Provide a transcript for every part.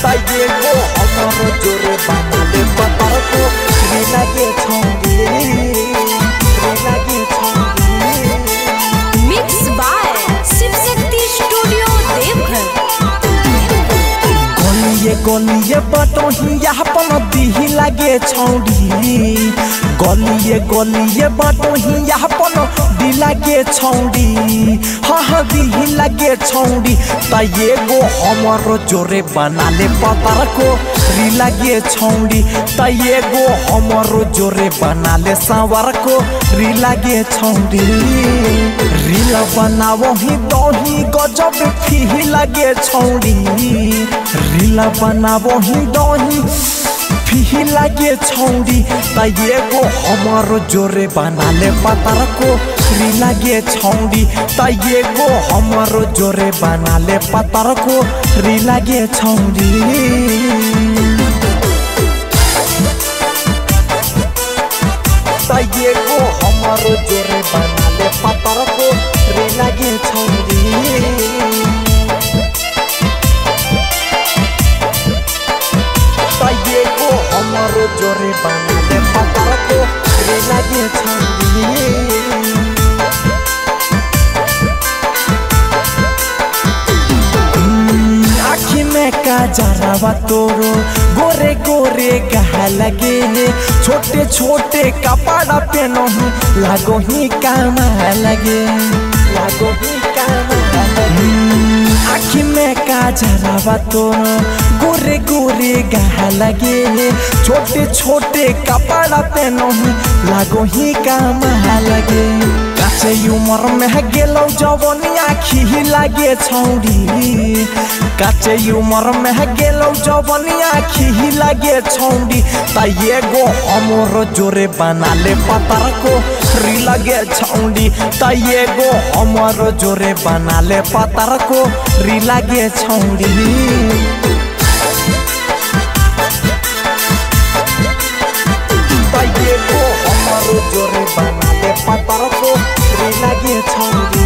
ये गो हमारो जोरे बना ले पतर को री लगे छौड़ी री लगे छौड़ी। Mix by Shiv Shakti studio Deoghar. गलिए बटोही अपन दिही लगे छौड़ी गलिए बटोही अपन दी लगे छौड़ी हाँ दिही लगे छौड़ी त ये गो हमारो जोरे बना ले पतर को री लगे छौड़ी त ये गो हमारो जोरे बना ले सांवर को री लगे छौड़ी। रील बनावो ही दही गजब फी लगे छौड़ी रील बनावो ही दही फी लगे छौड़ी त ये गो हमारो जोरे बना ले पतर को री लगे छौड़ी त ये गो हमारो जोरे बना ले पतर को री लगे छौड़ी। ये गो हमारो जोरे बना ले पतर को री लगे छौड़ी। ये गो हमारो जोरे बना ले पतर को री लगे छौड़ी। आँखी में काजरवा तोरो गोरे गोरे गहा लगे छोटे छोटे कपड़ा पहनो ही लागो ही काम लगे लागो ही काम लगे। आँखी में काजरवा तोरो गोरे गोरे गहा लगे छोटे छोटे कपड़ा पहनो ही लागो ही काम लगे। काचे उमर में गेलो जवानी आँखी लगे छौड़ी काचे उमर में गेलो जवानी आँखी लगे छौड़ी त ये गो हमरो जोरे बना ले पतर को री लगे छौड़ी त ये गो हमरो जोरे बना ले पतर को री लगे छौड़ी। ये गो हमारो जोरे बना ले पतर को री लगे छौड़ी।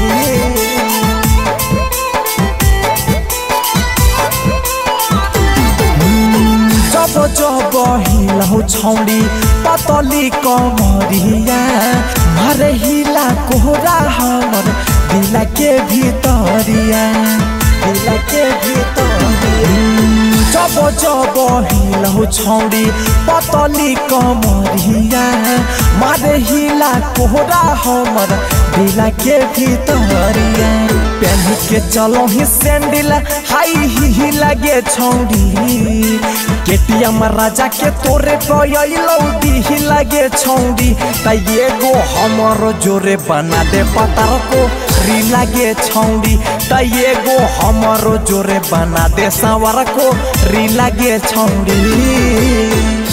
जब जब हिलाउ छौड़ी पतली कमरिया मारे हिला कोहरा हमर दिल के भीतरिया दिल के भीतरिया। जब जब हिलाउ छौड़ी पतली कमरिया मारे हिला कोहरा हमर दिल के भीतरिया। पहन के चलो ही सैंडल हाई ही लगे छौड़ी केटीएम राजा के तोरे पयलो दी लगे छौड़ी त ये गो हमारो जोरे बना दे पतर को री लगे छौड़ी त ये गो हमारो जोरे बना दे सांवर को री लगे छौड़ी।